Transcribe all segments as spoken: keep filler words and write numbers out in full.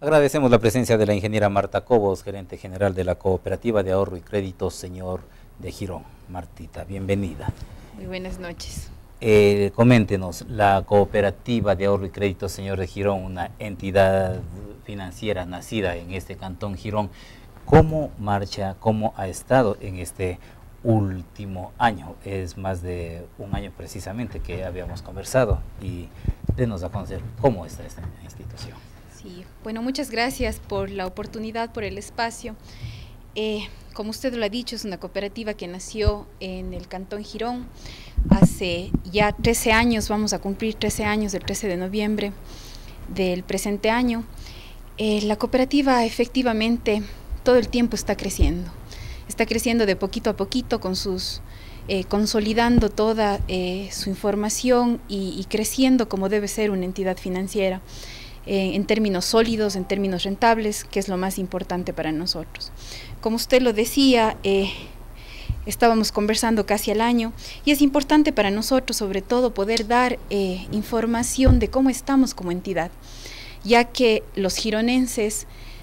Agradecemos la presencia de la ingeniera Marta Cobos, gerente general de la Cooperativa de Ahorro y Crédito Señor de Girón. Martita, bienvenida. Muy buenas noches. Eh, coméntenos, la Cooperativa de Ahorro y Crédito Señor de Girón, una entidad financiera nacida en este cantón Girón, ¿cómo marcha, cómo ha estado en este último año? Es más de un año precisamente que habíamos conversado, y denos a conocer cómo está esta institución. Sí, bueno, muchas gracias por la oportunidad, por el espacio. Eh, como usted lo ha dicho, es una cooperativa que nació en el cantón Girón hace ya trece años, vamos a cumplir trece años el trece de noviembre del presente año. Eh, la cooperativa efectivamente todo el tiempo está creciendo, está creciendo de poquito a poquito, con sus, eh, consolidando toda eh, su información y, y creciendo como debe ser una entidad financiera. Eh, en términos sólidos, en términos rentables, que es lo más importante para nosotros. Como usted lo decía, eh, estábamos conversando casi al año, y es importante para nosotros sobre todo poder dar eh, información de cómo estamos como entidad, ya que los gironenses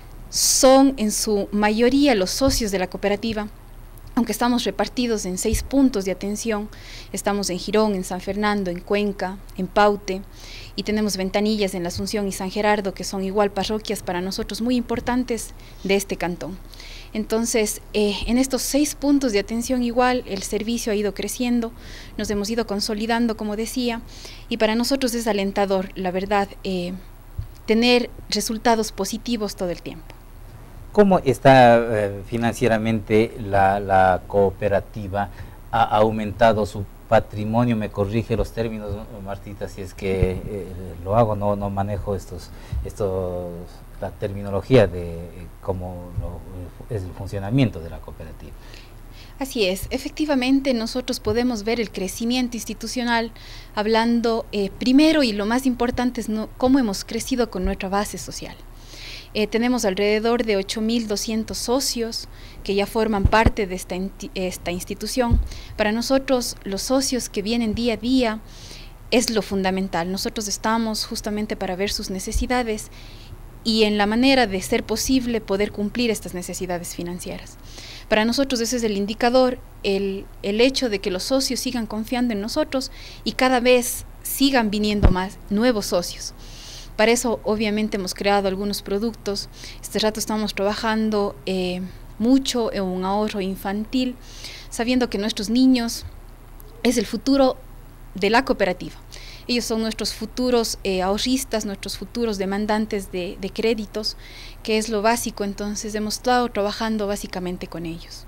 son en su mayoría los socios de la cooperativa. Aunque estamos repartidos en seis puntos de atención, estamos en Girón, en San Fernando, en Cuenca, en Paute, y tenemos ventanillas en La Asunción y San Gerardo, que son igual parroquias para nosotros muy importantes de este cantón. Entonces, eh, en estos seis puntos de atención igual, el servicio ha ido creciendo, nos hemos ido consolidando, como decía, y para nosotros es alentador, la verdad, eh, tener resultados positivos todo el tiempo. ¿Cómo está eh, financieramente la, la cooperativa? ¿Ha aumentado su patrimonio? Me corrige los términos, Martita, si es que eh, lo hago, no, no manejo estos, estos, la terminología de eh, cómo lo, es el funcionamiento de la cooperativa. Así es, efectivamente nosotros podemos ver el crecimiento institucional hablando eh, primero, y lo más importante es no, cómo hemos crecido con nuestra base social. Eh, tenemos alrededor de ocho mil doscientos socios que ya forman parte de esta, esta institución. Para nosotros, los socios que vienen día a día es lo fundamental. Nosotros estamos justamente para ver sus necesidades y en la manera de ser posible poder cumplir estas necesidades financieras. Para nosotros ese es el indicador, el, el hecho de que los socios sigan confiando en nosotros y cada vez sigan viniendo más nuevos socios. Para eso obviamente hemos creado algunos productos. Este rato estamos trabajando eh, mucho en un ahorro infantil, sabiendo que nuestros niños es el futuro de la cooperativa. Ellos son nuestros futuros eh, ahorristas, nuestros futuros demandantes de, de créditos, que es lo básico. Entonces hemos estado trabajando básicamente con ellos.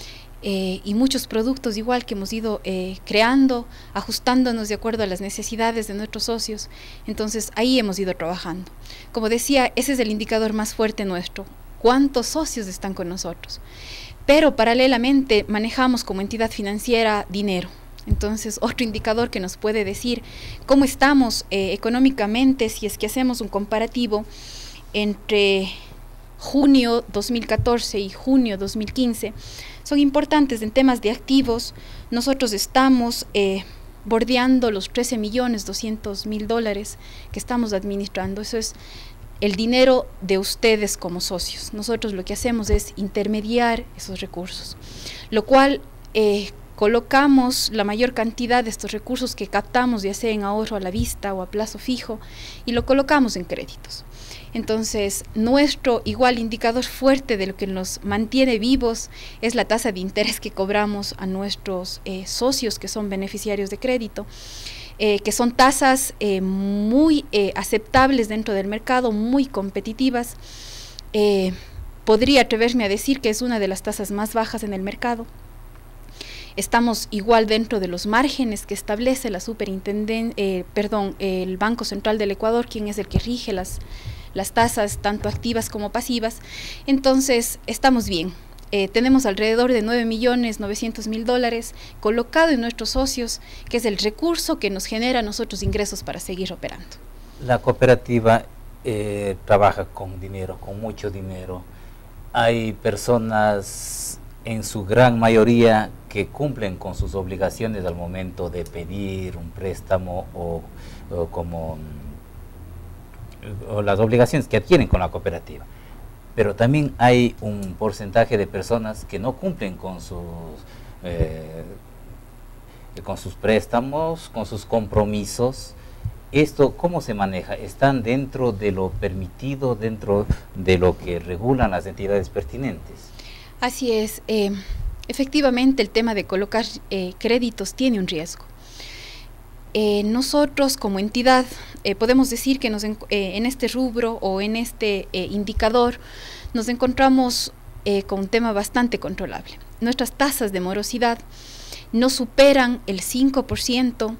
Eh, y muchos productos igual que hemos ido eh, creando, ajustándonos de acuerdo a las necesidades de nuestros socios. Entonces ahí hemos ido trabajando. Como decía, ese es el indicador más fuerte nuestro, cuántos socios están con nosotros. Pero paralelamente manejamos como entidad financiera dinero. Entonces otro indicador que nos puede decir cómo estamos eh, económicamente, si es que hacemos un comparativo entre junio dos mil catorce y junio dos mil quince, son importantes en temas de activos. Nosotros estamos eh, bordeando los trece millones doscientos mil dólares que estamos administrando. Eso es el dinero de ustedes como socios. Nosotros lo que hacemos es intermediar esos recursos, lo cual eh, colocamos la mayor cantidad de estos recursos que captamos, ya sea en ahorro a la vista o a plazo fijo, y lo colocamos en créditos. Entonces, nuestro igual indicador fuerte de lo que nos mantiene vivos es la tasa de interés que cobramos a nuestros eh, socios que son beneficiarios de crédito, eh, que son tasas eh, muy eh, aceptables dentro del mercado, muy competitivas. Eh, podría atreverme a decir que es una de las tasas más bajas en el mercado. Estamos igual dentro de los márgenes que establece la superintendencia, eh, perdón, el Banco Central del Ecuador, quien es el que rige las las tasas tanto activas como pasivas. Entonces estamos bien. Eh, tenemos alrededor de nueve millones novecientos mil dólares colocado en nuestros socios, que es el recurso que nos genera a nosotros ingresos para seguir operando. La cooperativa eh, trabaja con dinero, con mucho dinero. Hay personas en su gran mayoría que cumplen con sus obligaciones al momento de pedir un préstamo o, o como o las obligaciones que adquieren con la cooperativa. Pero también hay un porcentaje de personas que no cumplen con sus, eh, con sus préstamos, con sus compromisos. ¿Esto cómo se maneja? ¿Están dentro de lo permitido, dentro de lo que regulan las entidades pertinentes? Así es. Eh, efectivamente, el tema de colocar eh, créditos tiene un riesgo. Eh, nosotros como entidad eh, podemos decir que nos en, eh, en este rubro o en este eh, indicador nos encontramos eh, con un tema bastante controlable. Nuestras tasas de morosidad no superan el cinco por ciento,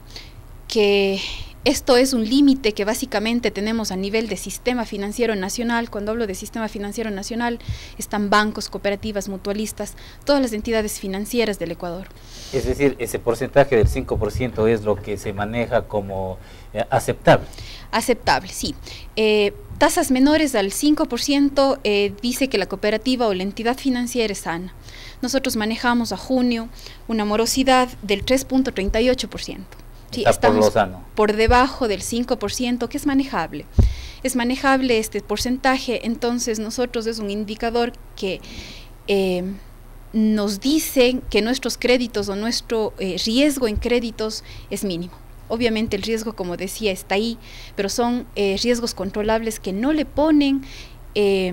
que esto es un límite que básicamente tenemos a nivel de sistema financiero nacional. Cuando hablo de sistema financiero nacional, están bancos, cooperativas, mutualistas, todas las entidades financieras del Ecuador. Es decir, ese porcentaje del cinco por ciento es lo que se maneja como eh, aceptable. Aceptable, sí. Eh, tasas menores al cinco por ciento eh, dice que la cooperativa o la entidad financiera es sana. Nosotros manejamos a junio una morosidad del tres punto treinta y ocho por ciento. Sí, Está estamos por lo sano. Por debajo del cinco por ciento, que es manejable. Es manejable este porcentaje, entonces nosotros es un indicador que eh, nos dice que nuestros créditos o nuestro eh, riesgo en créditos es mínimo. Obviamente el riesgo, como decía, está ahí, pero son eh, riesgos controlables que no le ponen eh,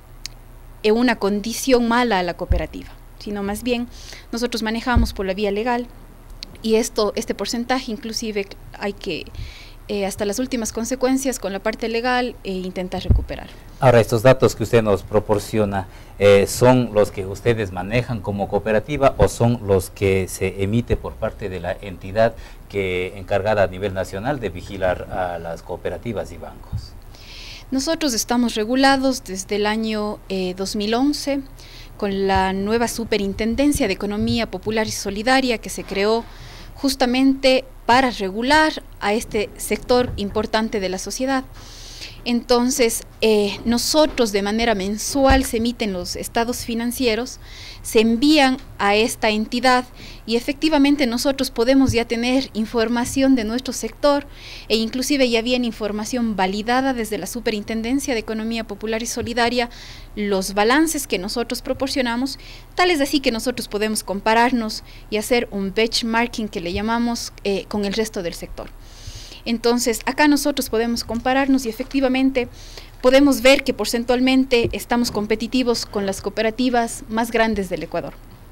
en una condición mala a la cooperativa, sino más bien nosotros manejamos por la vía legal. Y esto, este porcentaje inclusive hay que, eh, hasta las últimas consecuencias con la parte legal, eh, intentar recuperar. Ahora, estos datos que usted nos proporciona, eh, ¿son los que ustedes manejan como cooperativa o son los que se emite por parte de la entidad que encargada a nivel nacional de vigilar a las cooperativas y bancos? Nosotros estamos regulados desde el año eh, dos mil once con la nueva Superintendencia de Economía Popular y Solidaria que se creó justamente para regular a este sector importante de la sociedad. Entonces, eh, nosotros de manera mensual se emiten los estados financieros, se envían a esta entidad y efectivamente nosotros podemos ya tener información de nuestro sector e inclusive ya viene información validada desde la Superintendencia de Economía Popular y Solidaria, los balances que nosotros proporcionamos, tal es así que nosotros podemos compararnos y hacer un benchmarking que le llamamos eh, con el resto del sector. Entonces, acá nosotros podemos compararnos y efectivamente podemos ver que porcentualmente estamos competitivos con las cooperativas más grandes del Ecuador.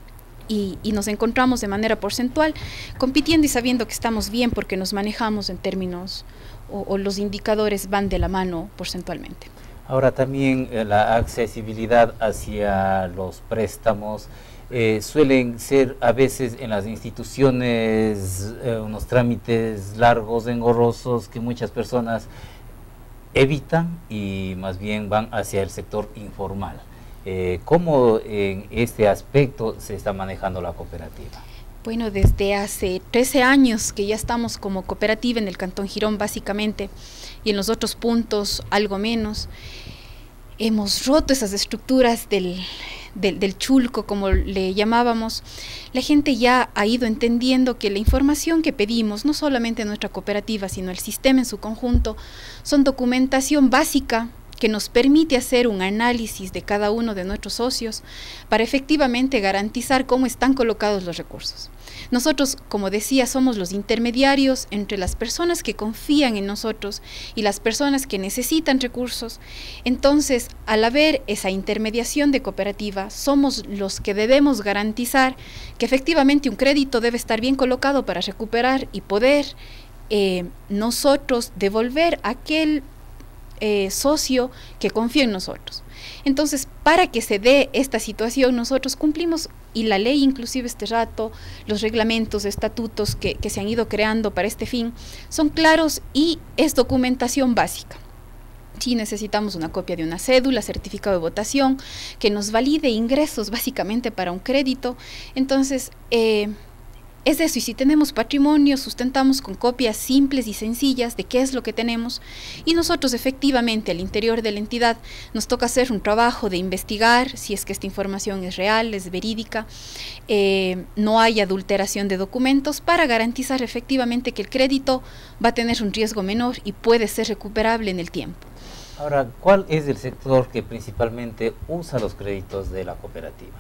Y, y nos encontramos de manera porcentual compitiendo y sabiendo que estamos bien porque nos manejamos en términos o, o los indicadores van de la mano porcentualmente. Ahora también eh, la accesibilidad hacia los préstamos eh, suelen ser a veces en las instituciones eh, unos trámites largos, engorrosos, que muchas personas evitan y más bien van hacia el sector informal. Eh, ¿Cómo en este aspecto se está manejando la cooperativa? Bueno, desde hace trece años que ya estamos como cooperativa en el Cantón Girón básicamente y en los otros puntos algo menos. Hemos roto esas estructuras del, del, del chulco, como le llamábamos. La gente ya ha ido entendiendo que la información que pedimos, no solamente nuestra cooperativa, sino el sistema en su conjunto, son documentación básica que nos permite hacer un análisis de cada uno de nuestros socios para efectivamente garantizar cómo están colocados los recursos. Nosotros, como decía, somos los intermediarios entre las personas que confían en nosotros y las personas que necesitan recursos. Entonces, al haber esa intermediación de cooperativa, somos los que debemos garantizar que efectivamente un crédito debe estar bien colocado para recuperar y poder eh, nosotros devolver aquel Eh, socio que confía en nosotros. Entonces, para que se dé esta situación, nosotros cumplimos, y la ley inclusive este rato, los reglamentos, estatutos que, que se han ido creando para este fin, son claros y es documentación básica. Sí, necesitamos una copia de una cédula, certificado de votación, que nos valide ingresos básicamente para un crédito. Entonces, eh, es eso, y si tenemos patrimonio, sustentamos con copias simples y sencillas de qué es lo que tenemos, y nosotros efectivamente al interior de la entidad nos toca hacer un trabajo de investigar si es que esta información es real, es verídica, eh, no hay adulteración de documentos, para garantizar efectivamente que el crédito va a tener un riesgo menor y puede ser recuperable en el tiempo. Ahora, ¿cuál es el sector que principalmente usa los créditos de la cooperativa?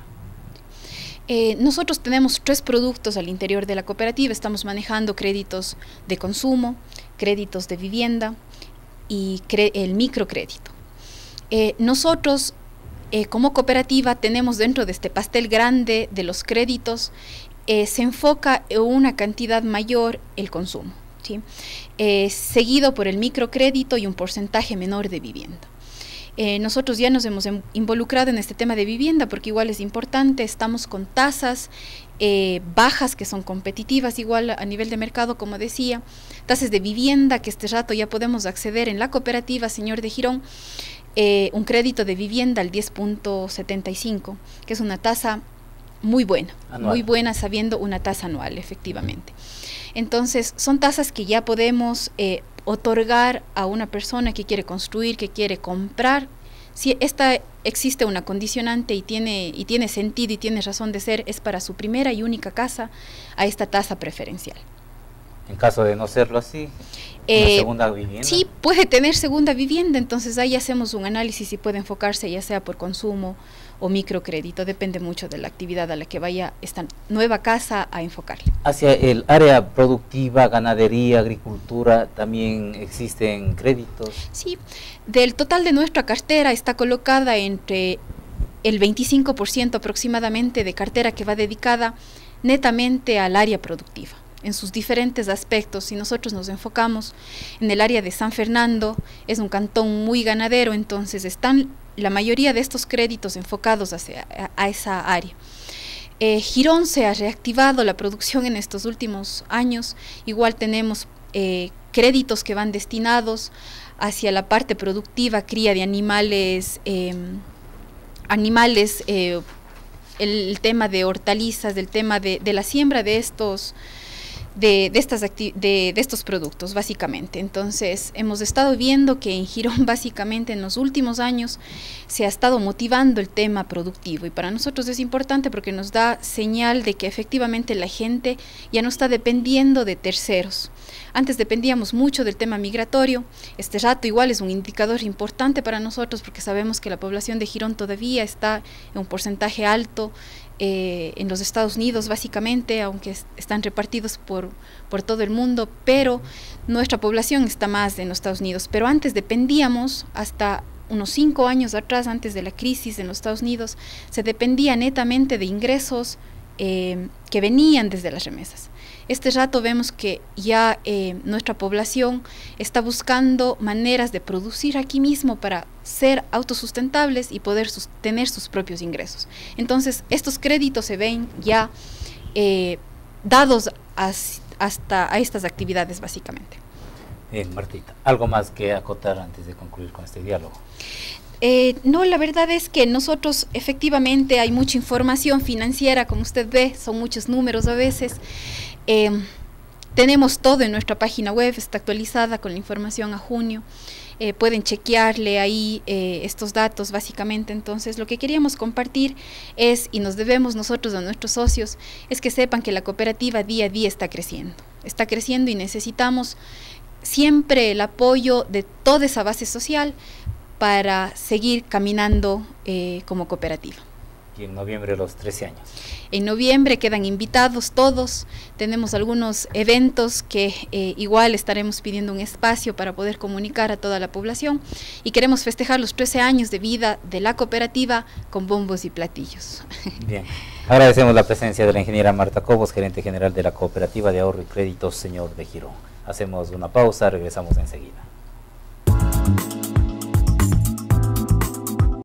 Eh, nosotros tenemos tres productos al interior de la cooperativa. Estamos manejando créditos de consumo, créditos de vivienda y el microcrédito. Eh, nosotros, eh, como cooperativa, tenemos dentro de este pastel grande de los créditos, eh, se enfoca en una cantidad mayor el consumo, ¿sí? Eh, seguido por el microcrédito y un porcentaje menor de vivienda. Eh, nosotros ya nos hemos involucrado en este tema de vivienda porque igual es importante, estamos con tasas eh, bajas que son competitivas igual a nivel de mercado, como decía, tasas de vivienda que este rato ya podemos acceder en la cooperativa Señor de Girón, eh, un crédito de vivienda al diez punto setenta y cinco, que es una tasa muy buena, anual. muy buena sabiendo una tasa anual efectivamente. Entonces son tasas que ya podemos eh, otorgar a una persona que quiere construir, que quiere comprar. Si esta existe una condicionante y tiene, y tiene sentido y tiene razón de ser, es para su primera y única casa a esta tasa preferencial. En caso de no serlo así, eh, ¿una segunda vivienda? Sí, puede tener segunda vivienda, entonces ahí hacemos un análisis y puede enfocarse ya sea por consumo o microcrédito, depende mucho de la actividad a la que vaya esta nueva casa a enfocarle. Hacia el área productiva, ganadería, agricultura, ¿también existen créditos? Sí, del total de nuestra cartera está colocada entre el veinticinco por ciento aproximadamente de cartera que va dedicada netamente al área productiva, en sus diferentes aspectos. Si nosotros nos enfocamos en el área de San Fernando, es un cantón muy ganadero, entonces están la mayoría de estos créditos enfocados hacia, a, a esa área. Eh, Girón se ha reactivado la producción en estos últimos años, igual tenemos eh, créditos que van destinados hacia la parte productiva, cría de animales, eh, animales eh, el, el tema de hortalizas, del tema de, de la siembra de estos De, de, estas de, de estos productos básicamente. Entonces hemos estado viendo que en Girón básicamente en los últimos años se ha estado motivando el tema productivo y para nosotros es importante porque nos da señal de que efectivamente la gente ya no está dependiendo de terceros. Antes dependíamos mucho del tema migratorio, este rato igual es un indicador importante para nosotros porque sabemos que la población de Girón todavía está en un porcentaje alto Eh, en los Estados Unidos básicamente, aunque es, están repartidos por, por todo el mundo, pero nuestra población está más en los Estados Unidos. Pero antes dependíamos, hasta unos cinco años atrás, antes de la crisis en los Estados Unidos, se dependía netamente de ingresos eh, que venían desde las remesas. Este rato vemos que ya eh, nuestra población está buscando maneras de producir aquí mismo para ser autosustentables y poder sus, tener sus propios ingresos. Entonces, estos créditos se ven ya eh, dados as, hasta a estas actividades básicamente. Bien, Martita, ¿algo más que acotar antes de concluir con este diálogo? Eh, no, la verdad es que nosotros efectivamente hay mucha información financiera, como usted ve, son muchos números a veces. Eh, tenemos todo en nuestra página web, está actualizada con la información a junio. Eh, pueden chequearle ahí eh, estos datos básicamente. Entonces lo que queríamos compartir es, y nos debemos nosotros a nuestros socios, es que sepan que la cooperativa día a día está creciendo, está creciendo y necesitamos siempre el apoyo de toda esa base social para seguir caminando eh, como cooperativa. Y en noviembre los trece años. En noviembre quedan invitados todos, tenemos algunos eventos que eh, igual estaremos pidiendo un espacio para poder comunicar a toda la población y queremos festejar los trece años de vida de la cooperativa con bombos y platillos. Bien, agradecemos la presencia de la ingeniera Marta Cobos, gerente general de la Cooperativa de Ahorro y Crédito Señor de Girón. Hacemos una pausa, regresamos enseguida.